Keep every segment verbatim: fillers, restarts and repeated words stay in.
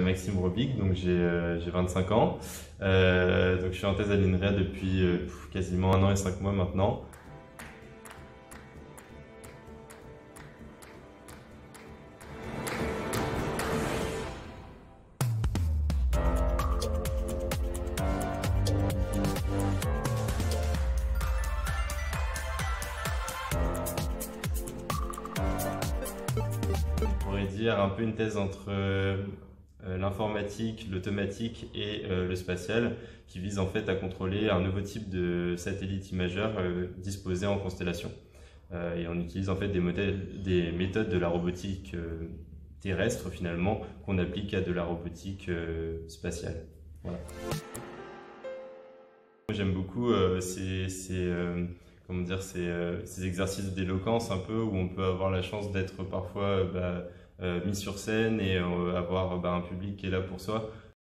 Maxime Robic, donc j'ai euh, j'ai vingt-cinq ans. Euh, donc je suis en thèse à l'INRIA depuis euh, pff, quasiment un an et cinq mois maintenant. On pourrait dire un peu une thèse entre euh, l'informatique, l'automatique et euh, le spatial, qui vise en fait à contrôler un nouveau type de satellite imageur euh, disposé en constellation. Euh, et on utilise en fait des, modèles, des méthodes de la robotique euh, terrestre finalement qu'on applique à de la robotique euh, spatiale. Voilà. J'aime beaucoup euh, ces, ces, euh, comment dire, ces, euh, ces exercices d'éloquence un peu où on peut avoir la chance d'être parfois euh, bah, euh, mis sur scène et euh, avoir bah, un public qui est là pour soi.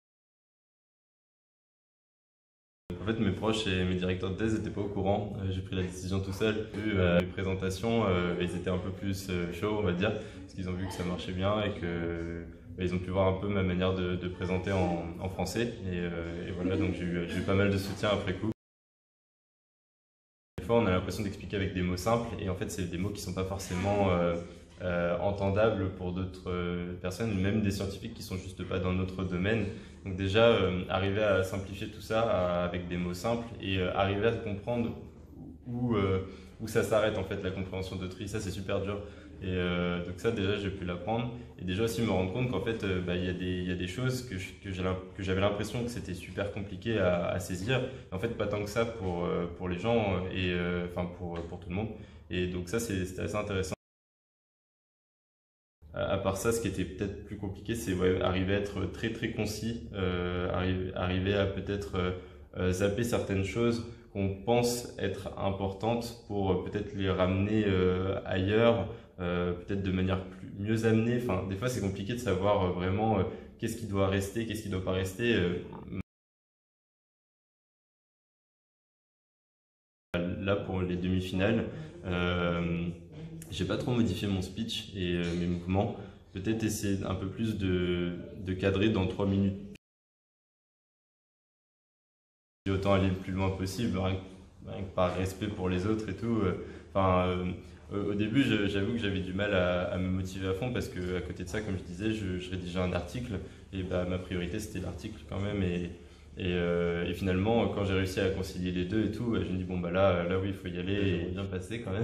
En fait, mes proches et mes directeurs de thèse n'étaient pas au courant. Euh, j'ai pris la décision tout seul. Euh, mes présentations, euh, ils étaient un peu plus euh, chauds, on va dire, parce qu'ils ont vu que ça marchait bien et que bah, ils ont pu voir un peu ma manière de, de présenter en, en français. Et, euh, et voilà, donc j'ai eu, j'ai eu pas mal de soutien après coup. Des fois, on a l'impression d'expliquer avec des mots simples, et en fait, c'est des mots qui sont pas forcément euh, euh, entendables pour d'autres euh, personnes, même des scientifiques qui sont juste pas dans notre domaine. Donc déjà, euh, arriver à simplifier tout ça à, avec des mots simples et euh, arriver à comprendre où, euh, où ça s'arrête en fait la compréhension d'autrui, ça c'est super dur. Et euh, donc ça déjà j'ai pu l'apprendre et déjà aussi me rendre compte qu'en fait euh, bah, il y a des, il y a des choses que, je- que j'ai l'im- que j'avais l'impression que c'était super compliqué à, à saisir. En fait pas tant que ça pour, euh, pour les gens euh, et euh, enfin pour, pour tout le monde. Et donc ça c'est- c'était assez intéressant. À à part ça, ce qui était peut-être plus compliqué, c'est ouais, arriver à être très très concis, euh, arriver, arriver à peut-être euh, euh, zapper certaines choses qu'on pense être importantes pour euh, peut-être les ramener euh, ailleurs, euh, peut-être de manière plus, mieux amenée. Enfin, des fois, c'est compliqué de savoir euh, vraiment euh, qu'est-ce qui doit rester, qu'est-ce qui ne doit pas rester. Euh, là, pour les demi-finales, euh, j'ai pas trop modifié mon speech et euh, mes mouvements. Peut-être essayer un peu plus de, de cadrer dans trois minutes. J'ai autant aller le plus loin possible, rien que, rien que par respect pour les autres et tout. euh. Enfin, euh, au début, je- j'avoue que j'avais du mal à, à me motiver à fond parce que à côté de ça, comme je disais, je, je rédigeais un article et bah, ma priorité c'était l'article quand même. Et, et, euh, et finalement, quand j'ai réussi à concilier les deux et tout, bah, je me dis bon bah là, là oui, il faut y aller et bien passer quand même.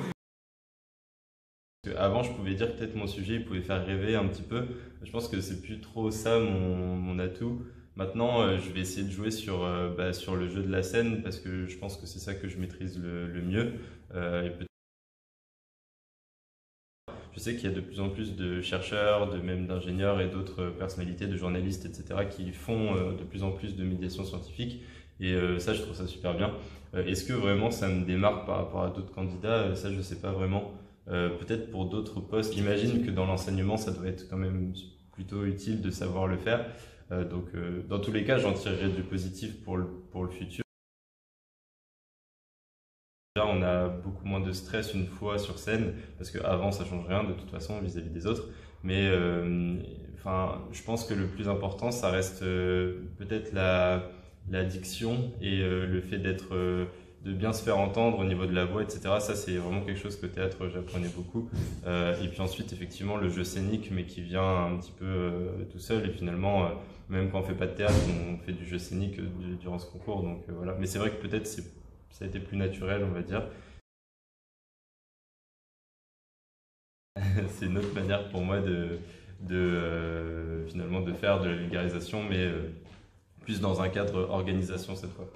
Parce que avant, je pouvais dire que peut-être mon sujet il pouvait faire rêver un petit peu. Je pense que c'est plus trop ça mon, mon atout. Maintenant, euh, je vais essayer de jouer sur, euh, bah, sur le jeu de la scène parce que je pense que c'est ça que je maîtrise le, le mieux. Euh, et peut- je sais qu'il y a de plus en plus de chercheurs, de même d'ingénieurs et d'autres personnalités, de journalistes, et cetera, qui font euh, de plus en plus de médiation scientifique. Et euh, ça, je trouve ça super bien. Euh, est-ce que vraiment ça me démarque par rapport à d'autres candidats? Euh, Ça, je sais pas vraiment. Euh, peut-être pour d'autres postes. J'imagine que dans l'enseignement, ça doit être quand même plutôt utile de savoir le faire. Euh, donc, euh, dans tous les cas, j'en tirerai du positif pour le, pour le futur. Déjà, on a beaucoup moins de stress une fois sur scène, parce qu'avant, ça change rien de toute façon vis-à-vis des autres. Mais euh, enfin, je pense que le plus important, ça reste euh, peut-être la, la diction et euh, le fait d'être, euh, de bien se faire entendre au niveau de la voix, et cetera. Ça, c'est vraiment quelque chose qu'au théâtre, j'apprenais beaucoup. Euh, et puis ensuite, effectivement, le jeu scénique, mais qui vient un petit peu euh, tout seul. Et finalement, euh, même quand on fait pas de théâtre, on fait du jeu scénique euh, durant ce concours. Donc euh, voilà. Mais c'est vrai que peut-être c'est ça a été plus naturel, on va dire. C'est une autre manière pour moi de, de euh, finalement de faire de la vulgarisation, mais euh, plus dans un cadre organisation cette fois.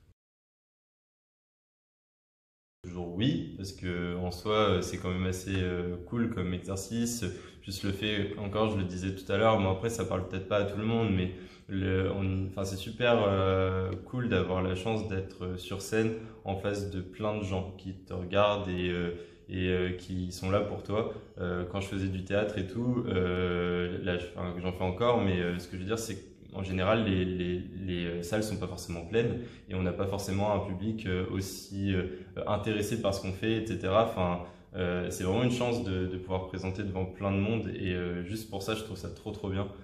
Toujours oui, parce que en soi euh, c'est quand même assez euh, cool comme exercice. Juste le fait, encore je le disais tout à l'heure, bon après ça parle peut-être pas à tout le monde, mais le, on- enfin, c'est super euh, cool d'avoir la chance d'être sur scène en face de plein de gens qui te regardent et, euh, et euh, qui sont là pour toi. Euh, quand je faisais du théâtre et tout, euh, là je- enfin, j'en fais encore, mais euh, ce que je veux dire c'est qu'en général les, les, les salles sont pas forcément pleines et on n'a pas forcément un public euh, aussi euh, intéressé par ce qu'on fait, et cetera. Enfin, euh, c'est vraiment une chance de, de pouvoir présenter devant plein de monde et euh, juste pour ça, je trouve ça trop trop bien.